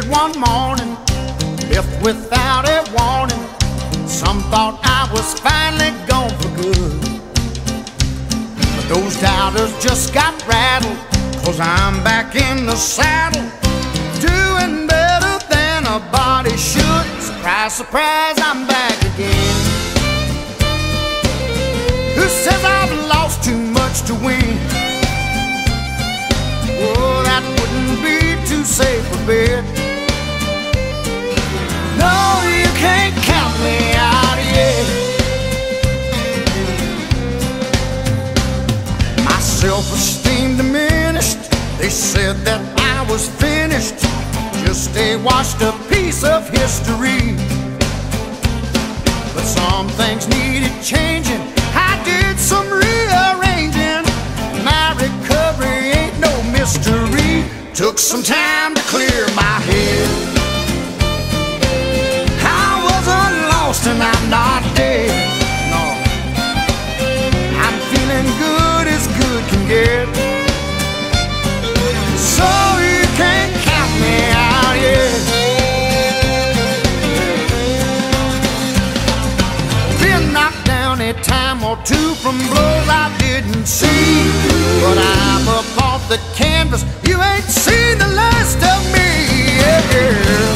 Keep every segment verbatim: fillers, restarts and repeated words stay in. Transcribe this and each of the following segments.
disappeared one morning, left without a warning. Some thought I was finally gone for good, but those doubters just got rattled, 'cause I'm back in the saddle, doing better than a body should. Surprise, surprise, I'm back again. Who says I've lost too much to win? Oh, that wouldn't be too safe a bet. No, you can't count me out yet. My self-esteem diminished. They said that I was finished, just a washed up piece of history. But some things needed changing. I did some rearranging. My recovery ain't no mystery. Took some time to clear my head. I wasn't lost and I'm not dead. No, I'm feeling good as good can get. So you can't count me out yet. Been knocked down a time or two from blows I didn't see, but I'm up off the canvas. You ain't seen the last of me, yeah, girl.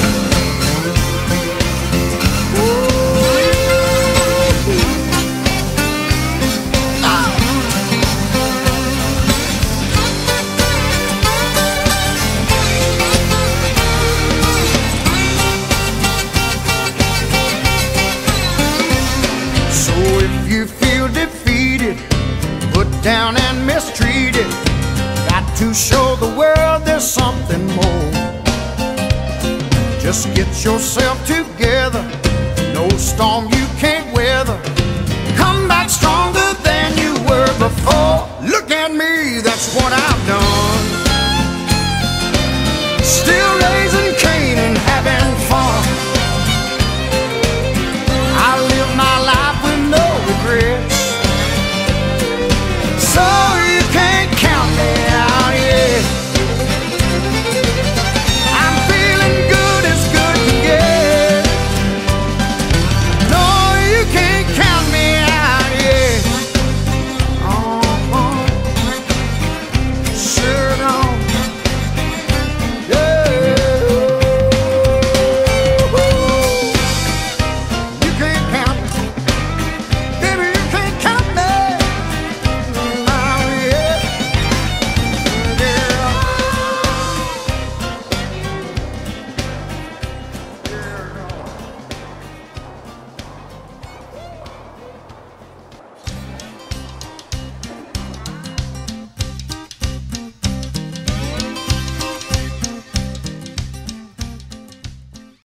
You feel defeated, put down and mistreated, got to show the world there's something more. Just get yourself together, no storm you can't weather. Come back stronger than you were before. Look at me, that's what I've done.